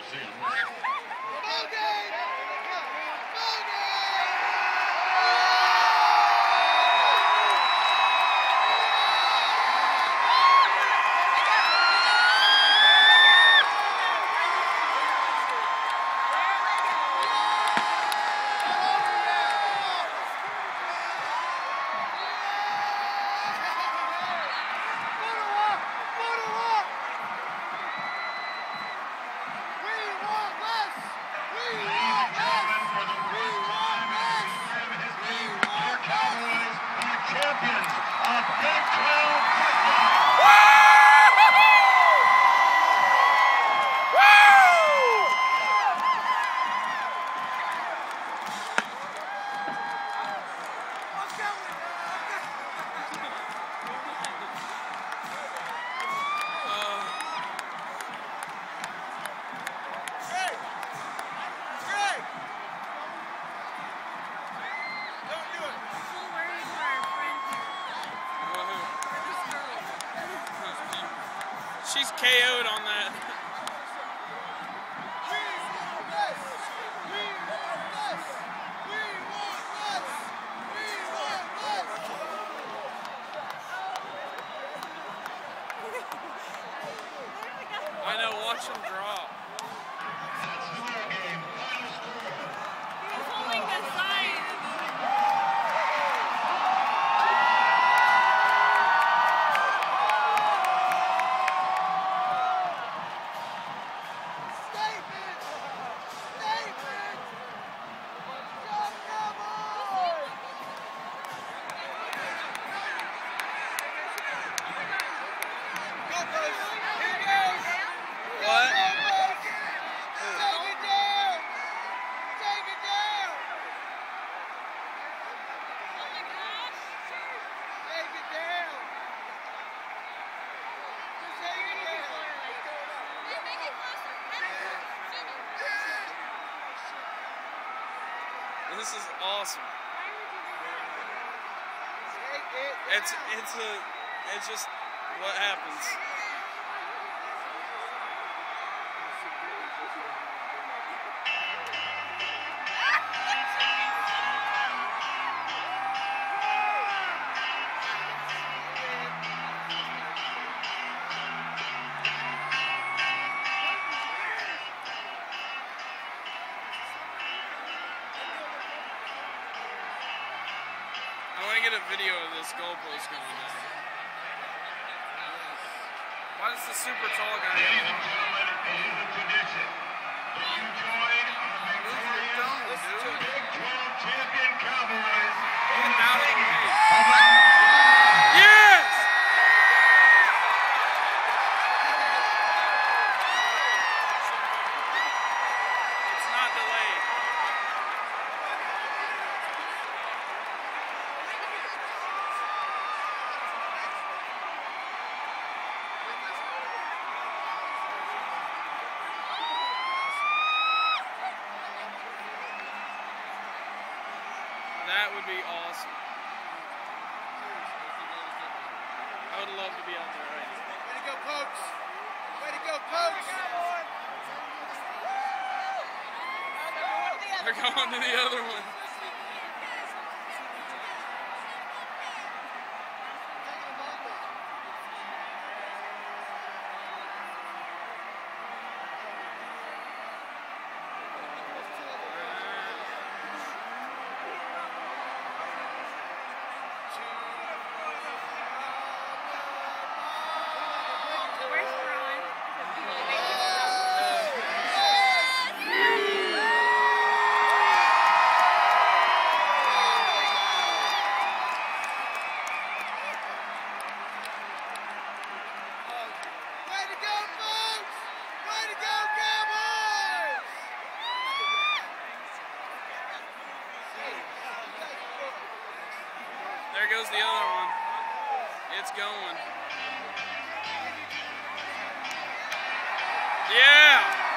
She's KO'd on that. I know, watch him drop. He's holding the sign. What? This is awesome. It's just what happens. I want to get a video of this goalpost going down. Why does the super tall guy go on? Move your dome, dude. Get out of me. Yes! It's not delayed. That would be awesome. I would love to be out there right now. Way to go, Pokes! Way to go, Pokes! They're going to the other one. There goes the other one. It's going. Yeah!